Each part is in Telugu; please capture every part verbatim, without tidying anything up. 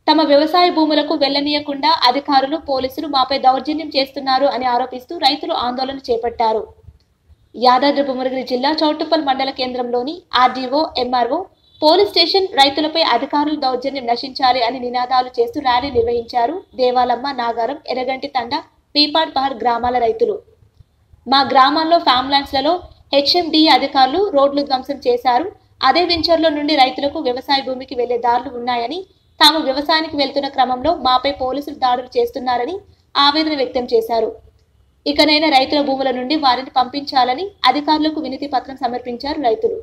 తమ వ్యవసాయ భూములకు వెళ్లనీయకుండా అధికారులు పోలీసులు మాపై దౌర్జన్యం చేస్తున్నారు అని ఆరోపిస్తూ రైతులు ఆందోళన చేపట్టారు. యాదాద్రి భువనగిరి జిల్లా చౌటుప్పల్ మండల కేంద్రంలోని ఆర్డీఓ, ఎంఆర్ఓ, పోలీస్ స్టేషన్ రైతులపై అధికారులు దౌర్జన్యం నశించాలి అని నినాదాలు చేస్తూ ర్యాలీ నిర్వహించారు. దేవాలమ్మ, నాగారం, ఎర్రగంటి తండ, పీపాడ్ పహర్ గ్రామాల రైతులు. మా గ్రామాల్లో ఫామ్లాండ్స్లలో హెచ్ఎండిఏ అధికారులు రోడ్లు ధ్వంసం చేశారు. అదే వెంచర్లో నుండి రైతులకు వ్యవసాయ భూమికి వెళ్లే దారులు ఉన్నాయని, తాము వ్యవసాయానికి వెళ్తున్న క్రమంలో మాపై పోలీసులు దాడులు చేస్తున్నారని ఆవేదన వ్యక్తం చేశారు. ఇకనైనా రైతుల భూముల నుండి వారిని పంపించాలని అధికారులకు వినతి పత్రం సమర్పించారు రైతులు.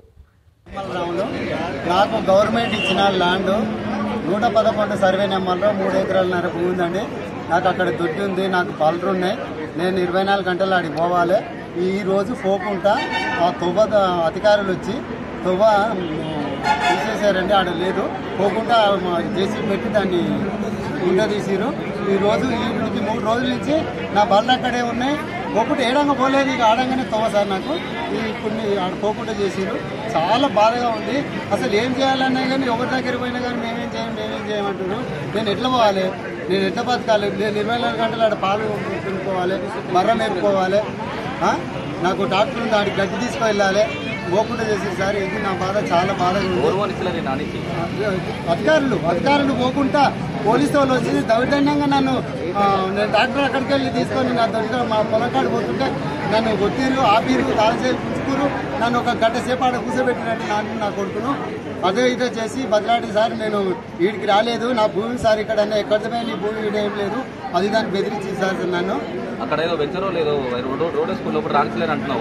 నాకు గవర్నమెంట్ ఇచ్చిన ల్యాండ్ నూట పదకొండు సర్వే నెంబర్లో మూడు ఎకరాలన్నర భూమి ఉందండి. నాకు అక్కడ దొడ్డి ఉంది, నాకు పళ్ళు ఉన్నాయి. నేను ఇరవై నాలుగు గంటలు ఆడికి పోవాలి. ఈ రోజు పోకుండా ఆ తొవ్వ అధికారులు వచ్చి తొవ్వ తీసేసారండి. ఆడ లేదు, పోకుండా జేసీ పెట్టి దాన్ని గుంట తీసిరు. ఈరోజు ఈ మూడు రోజుల నుంచి నా బళ్ళు అక్కడే ఉన్నాయి. పోకుండా ఏడంగా పోలేదు, ఇక ఆడంగానే తొవ్వ సార్ నాకు ఈ కొన్ని ఆడ పోకుండా చేసిరు. చాలా బాధగా ఉంది. అసలు ఏం చేయాలన్నా కానీ ఎవరి దగ్గర పోయినా కానీ మేమేం చేయం మేమేం చేయమంటున్నారు. నేను ఎట్లా పోవాలి, నేను ఎట్లా బతకాలి? నేను ఇరవై నాలుగు గంటలు ఆడ పాలు కొనుక్కోవాలి, మర్ర మేపుకోవాలి. నాకు డాక్టర్ ఉంది, ఆడికి గడ్డి తీసుకువెళ్ళాలి. పోకుండా చేసేది సార్. ఇది నా బాధ, చాలా బాధగా ఉంది. అధికారులు అధికారులు పోకుండా పోలీసు వాళ్ళు వచ్చి దౌర్జన్యంగా నన్ను, నేను డాక్టర్ అక్కడికి వెళ్ళి తీసుకొని నా దగ్గర మా పొలం కాడ పోతుంటే నన్ను కొట్టిరు, ఆపిరు, తాళసేపు పుచ్చుకురు. నన్ను ఒక గంట సేపు ఆడ కూర్చోబెట్టినట్టు నాన్న నా కొడుకును అదే ఇదే చేసి బదిలాడి సార్ నేను వీడికి రాలేదు, నా భూమి సార్ ఇక్కడ ఎక్కడితే నీ భూమి వీడు ఏం లేదు అది దాన్ని బెదిరించి సార్ నన్ను. అక్కడ ఏదో వెంచరో లేదో రోడ్ స్కూల్ లోపల రాణించలేరు అంటున్నావు.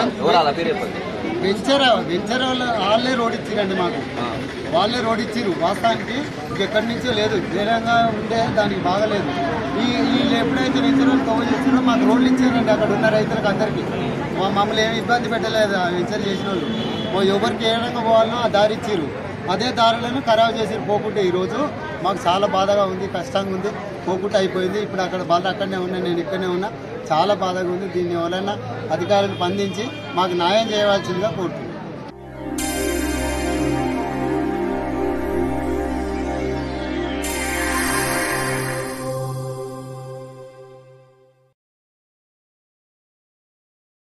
వెంచర్ వెంచర్ వాళ్ళు వాళ్ళే రోడ్ ఇచ్చిరండి మాకు, వాళ్ళే రోడ్ ఇచ్చిరు. వాస్తవానికి ఎక్కడి నుంచో లేదు, ధైర్యంగా ఉండే దానికి బాగలేదు. ఈ వీళ్ళు ఎప్పుడైతే వెంచర్ వాళ్ళు కవర్ చేస్తారో మాకు రోడ్లు ఇచ్చారండి. అక్కడ ఉన్న రైతులకు అందరికీ మమ్మల్ని ఏమి ఇబ్బంది పెట్టలేదు. వెంచర్ చేసిన వాళ్ళు ఎవరికి ఏ విధంగా పోవాలనో ఆ దారి ఇచ్చిరు. అదే దారులను ఖరాబు చేసి పోకుంటే ఈరోజు మాకు చాలా బాధగా ఉంది, కష్టంగా ఉంది. పోకుండా అయిపోయింది. ఇప్పుడు అక్కడ వాళ్ళు అక్కడనే ఉన్నా, నేను ఇక్కడనే ఉన్నా. చాలా బాధగా ఉంది. దీన్ని ఎవరైనా అధికారులు స్పందించి మాకు న్యాయం చేయవలసిందిగా కోరుతున్నాను.